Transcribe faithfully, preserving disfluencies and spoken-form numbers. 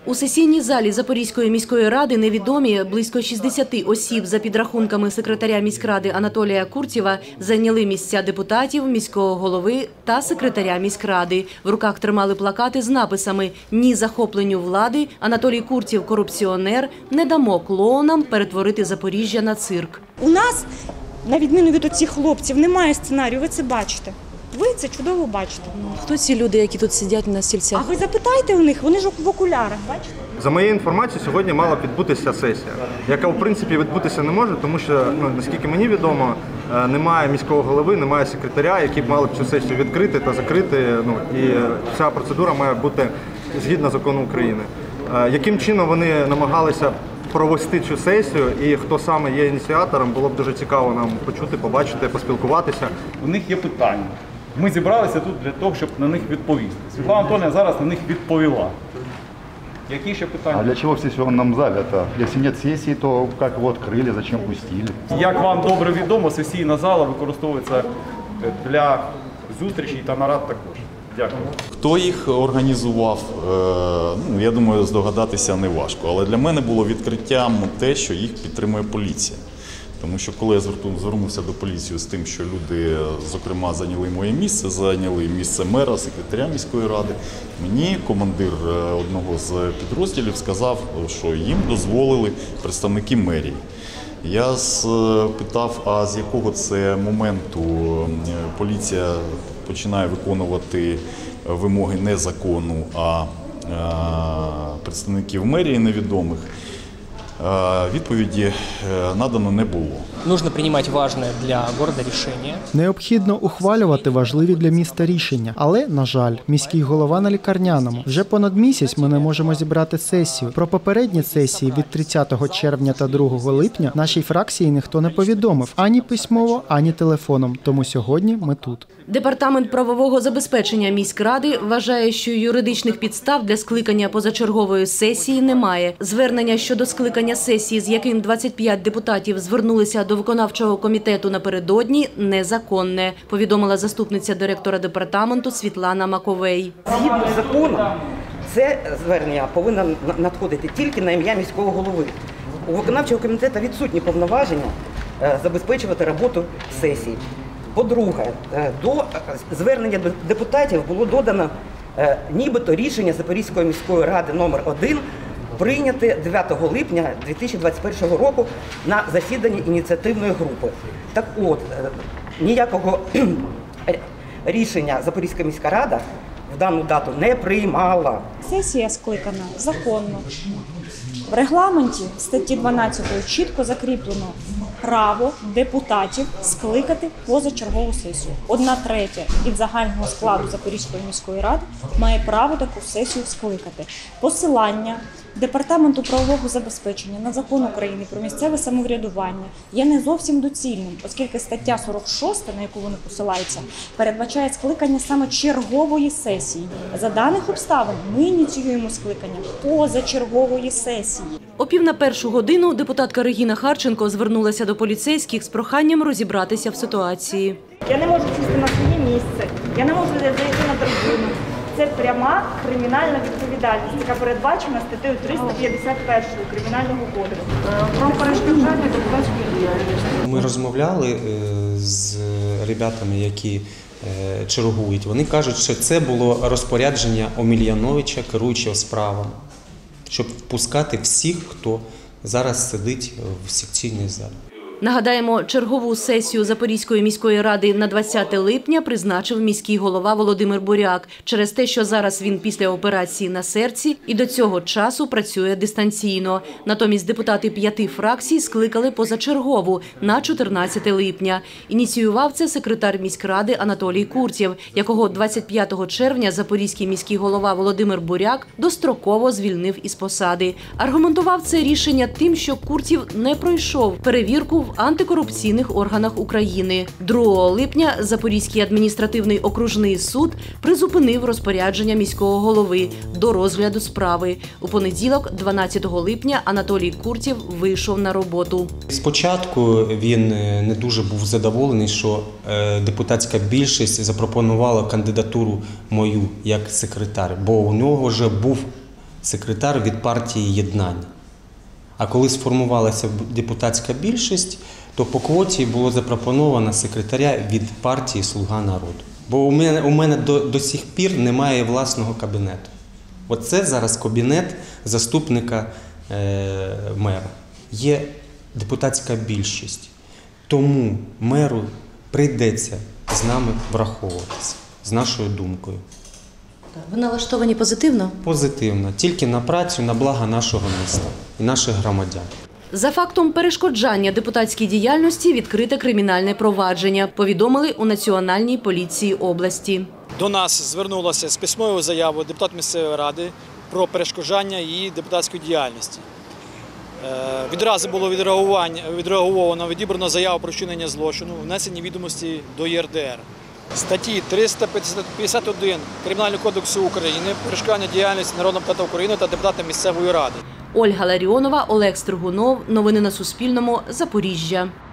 У сесійній залі Запорізької міської ради невідомі близько шістдесят осіб за підрахунками секретаря міськради Анатолія Куртєва зайняли місця депутатів, міського голови та секретаря міськради. В руках тримали плакати з написами «Ні захопленню влади», «Анатолій Куртєв – корупціонер», «Не дамо клоунам перетворити Запоріжжя на цирк». У нас, на відміну від оцих хлопців, немає сценарію, ви це бачите. Ви це чудово бачите. Хто ці люди, які тут сидять на стільцях? А ви запитайте у них, вони ж в окулярах, бачите? За моєю інформацією, сьогодні мала відбутися сесія, яка в принципі відбутися не може, тому що, ну, наскільки мені відомо, немає міського голови, немає секретаря, які б мали б цю сесію відкрити та закрити. Ну, і ця процедура має бути згідно закону України. Яким чином вони намагалися провести цю сесію і хто саме є ініціатором, було б дуже цікаво нам почути, побачити, поспілкуватися. У них є питання. Ми зібралися тут для того, щоб на них відповісти. Світлана Анатоліївна зараз на них відповіла. Які ще питання? А для чого в сесійному залі? Якщо немає сесії, то як його відкрили, зачем пустили? Як вам добре відомо, сесійна зала використовується для зустрічей та нарад також. Дякую. Хто їх організував, ну, я думаю, здогадатися не важко. Але для мене було відкриттям те, що їх підтримує поліція. Тому що коли я звернувся до поліції з тим, що люди, зокрема, зайняли моє місце, зайняли місце мера, секретаря міської ради, мені командир одного з підрозділів сказав, що їм дозволили представники мерії. Я спитав, а з якого це моменту поліція починає виконувати вимоги не закону, а представників мерії невідомих. Відповіді надано не було. Нужно приймати важне для міста рішення. Необхідно ухвалювати важливі для міста рішення. Але, на жаль, міський голова на лікарняному. Вже понад місяць ми не можемо зібрати сесію. Про попередні сесії від тридцятого червня та другого липня нашій фракції ніхто не повідомив ані письмово, ані телефоном. Тому сьогодні ми тут. Департамент правового забезпечення міськради вважає, що юридичних підстав для скликання позачергової сесії немає. Звернення щодо скликання сесії, з яким двадцять п'ять депутатів звернулися до виконавчого комітету напередодні, незаконне, повідомила заступниця директора департаменту Світлана Маковей. Згідно з законом, це звернення повинно надходити тільки на ім'я міського голови. У виконавчого комітету відсутні повноваження забезпечувати роботу сесії. По-друге, до звернення депутатів було додано нібито рішення Запорізької міської ради номер один прийняте дев'ятого липня дві тисячі двадцять першого року на засіданні ініціативної групи. Так от, ніякого рішення Запорізька міська рада в дану дату не приймала. Сесія скликана законно. В регламенті статті дванадцятої чітко закріплено право депутатів скликати позачергову сесію. Одна третя від загального складу Запорізької міської ради має право таку сесію скликати. Посилання Департаменту правового забезпечення на закон України про місцеве самоврядування є не зовсім доцільним, оскільки стаття сорок шість, на яку вони посилаються, передбачає скликання саме чергової сесії. За даних обставин ми ініціюємо скликання позачергової сесії. О пів на першу годину депутатка Регіна Харченко звернулася до поліцейських з проханням розібратися в ситуації. Я не можу сісти на своє місце, я не можу зайти на трибуну. Це пряма кримінальна відповідальність, яка передбачена статтею триста п'ятдесят першою Кримінального кодексу. Про перешкоджання депутатської діяльності. Ми розмовляли з ребятами, які чергують. Вони кажуть, що це було розпорядження Омельяновича, керуючого справами, щоб впускати всіх, хто зараз сидить в секційній залі. Нагадаємо, чергову сесію Запорізької міської ради на двадцяте липня призначив міський голова Володимир Буряк через те, що зараз він після операції на серці і до цього часу працює дистанційно. Натомість депутати п'яти фракцій скликали позачергову на чотирнадцяте липня. Ініціював це секретар міськради Анатолій Куртєв, якого двадцять п'ятого червня запорізький міський голова Володимир Буряк достроково звільнив із посади. Аргументував це рішення тим, що Куртєв не пройшов перевірку в антикорупційних органах України. другого липня Запорізький адміністративний окружний суд призупинив розпорядження міського голови до розгляду справи. У понеділок, дванадцятого липня, Анатолій Куртєв вийшов на роботу. Спочатку він не дуже був задоволений, що депутатська більшість запропонувала кандидатуру мою як секретар, бо у нього вже був секретар від партії «Єднання». А коли сформувалася депутатська більшість, то по квоті було запропоновано секретаря від партії «Слуга народу». Бо у мене, у мене до, до сих пір немає власного кабінету. Оце зараз кабінет заступника е, мера. Є депутатська більшість. Тому меру прийдеться з нами враховуватися, з нашою думкою. Ви налаштовані позитивно? Позитивно. Тільки на працю, на благо нашого міста і наших громадян. За фактом перешкоджання депутатській діяльності відкрите кримінальне провадження, повідомили у Національній поліції області. До нас звернулася з письмовою заявою депутат місцевої ради про перешкоджання її депутатської діяльності. Відразу було відреаговано, відібрано заяву про вчинення злочину, внесені відомості до Є Ер Де Ер. Статті триста п'ятдесят один Кримінального кодексу України перешкоджання діяльності народного депутата України та депутата місцевої ради. Ольга Ларіонова, Олег Стригунов. Новини на Суспільному. Запоріжжя.